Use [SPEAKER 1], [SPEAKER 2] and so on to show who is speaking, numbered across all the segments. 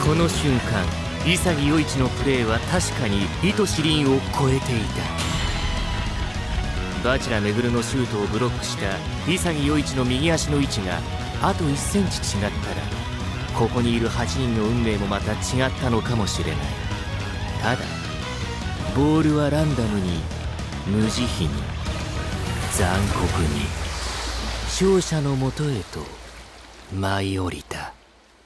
[SPEAKER 1] この瞬間、潔世一のプレーは確かに意図シリンを超えていた。バチラメグルのシュートをブロックした潔世一の右足の位置があと1センチ違ったら、ここにいる8人の運命もまた違ったのかもしれない。ただボールはランダムに、無慈悲に、残酷に勝者のもとへと舞い降りた。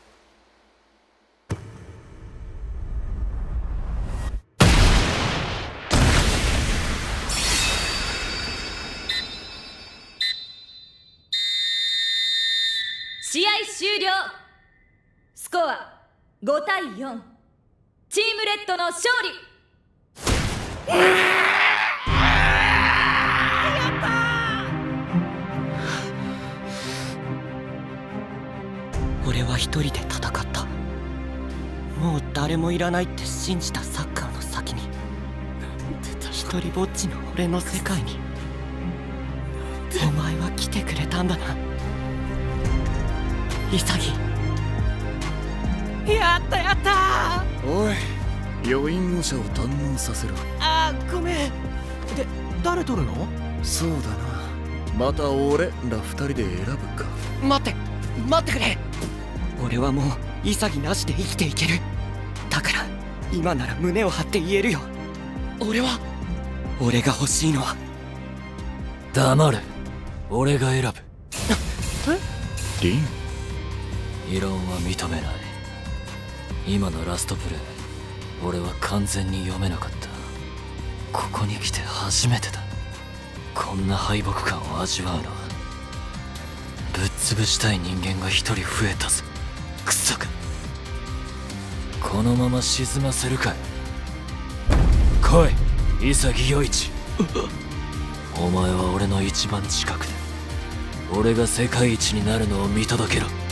[SPEAKER 2] 試合終了。スコア5対4、チームレッドの勝利。
[SPEAKER 3] 俺は一人で戦った。もう誰もいらないって信じたサッカーの先に、一人ぼっちの俺の世界にお前は来てくれたんだな、潔。やったやったー。
[SPEAKER 4] おい、余韻模写を堪能させろ。
[SPEAKER 3] あー、ごめん。で、誰取るの？
[SPEAKER 4] そうだな、また俺ら二人で選ぶか。
[SPEAKER 3] 待ってくれ。俺はもう潔なしで生きていける。だから今なら胸を張って言えるよ。俺が欲しいのは。
[SPEAKER 1] 黙れ、俺が選ぶ。
[SPEAKER 4] リン、
[SPEAKER 1] 異論は認めない。今のラストプレー、俺は完全に読めなかった。ここに来て初めてだ。こんな敗北感を味わうのは。ぶっ潰したい人間が一人増えたぞ。クソか。このまま沈ませるかい。来い、潔世一。お前は俺の一番近くで、俺が世界一になるのを見届けろ。